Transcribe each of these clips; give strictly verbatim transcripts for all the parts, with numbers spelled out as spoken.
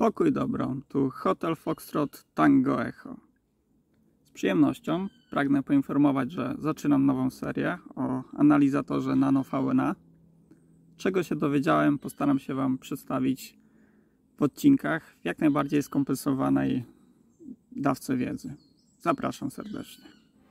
Pokój dobro, tu Hotel Foxtrot Tango Echo. Z przyjemnością pragnę poinformować, że zaczynam nową serię o analizatorze Nano V N A. Czego się dowiedziałem, postaram się Wam przedstawić w odcinkach w jak najbardziej skompresowanej dawce wiedzy. Zapraszam serdecznie.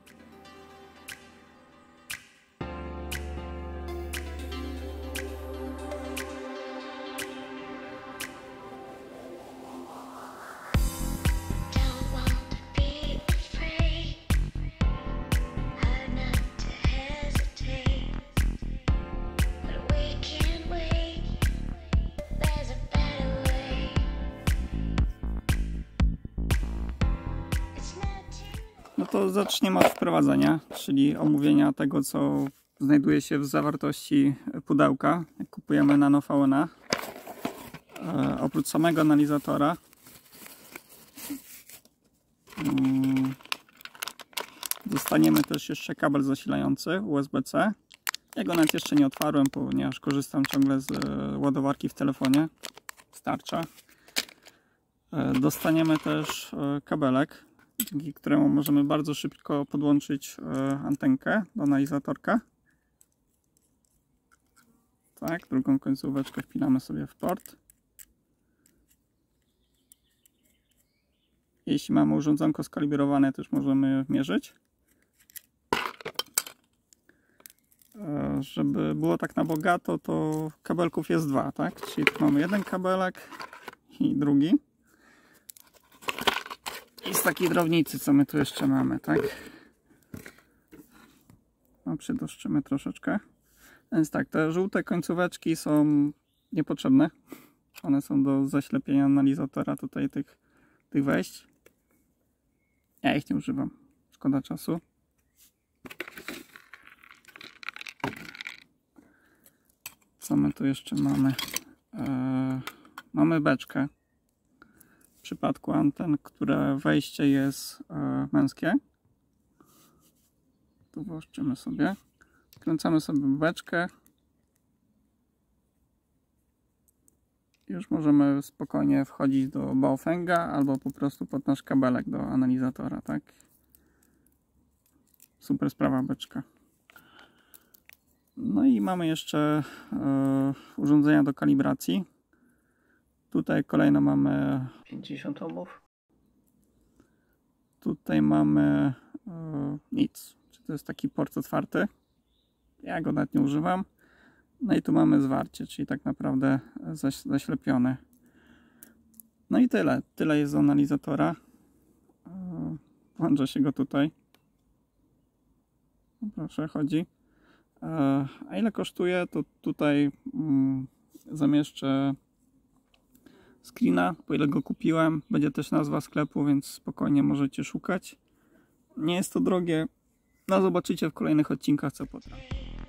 No to zaczniemy od wprowadzenia, czyli omówienia tego, co znajduje się w zawartości pudełka, jak kupujemy Nano V N A. E, oprócz samego analizatora um, dostaniemy też jeszcze kabel zasilający U S B C. Ja go nawet jeszcze nie otwarłem, ponieważ korzystam ciągle z e, ładowarki w telefonie. Starcza. E, dostaniemy też e, kabelek, dzięki któremu możemy bardzo szybko podłączyć antenkę do analizatorka. Tak, drugą końcóweczkę wpinamy sobie w port. Jeśli mamy urządzonko skalibrowane, też możemy mierzyć. Żeby było tak na bogato, to kabelków jest dwa, tak? Czyli tu mamy jeden kabelek i drugi. I z takiej drobnicy, co my tu jeszcze mamy, tak? No, przydoszczymy troszeczkę. Więc tak, te żółte końcóweczki są niepotrzebne. One są do zaślepienia analizatora tutaj tych, tych wejść. Ja ich nie używam. Szkoda czasu. Co my tu jeszcze mamy? Eee, mamy beczkę. W przypadku anten, które wejście jest e, męskie. Tu włożymy sobie. Kręcamy sobie beczkę. Już możemy spokojnie wchodzić do Baofenga albo po prostu pod nasz kabelek do analizatora, tak? Super sprawa beczka. No i mamy jeszcze e, urządzenia do kalibracji. Tutaj kolejno mamy pięćdziesiąt ohmów. Tutaj mamy e, nic. Czy to jest taki port otwarty? Ja go nawet nie używam. No i tu mamy zwarcie, czyli tak naprawdę zaś, zaślepione. No i tyle. Tyle jest z analizatora. E, włącza się go tutaj. No proszę, chodzi. E, a ile kosztuje? To tutaj mm, zamieszczę screena, po ile go kupiłem. Będzie też nazwa sklepu, więc spokojnie możecie szukać. Nie jest to drogie. No zobaczycie w kolejnych odcinkach, co potrafię.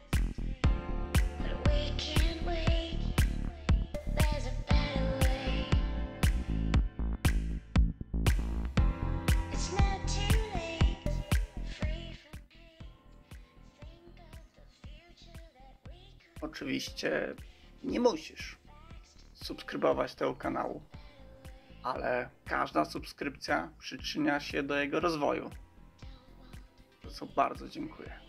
Oczywiście nie musisz subskrybować tego kanału, ale każda subskrypcja przyczynia się do jego rozwoju, za co bardzo dziękuję.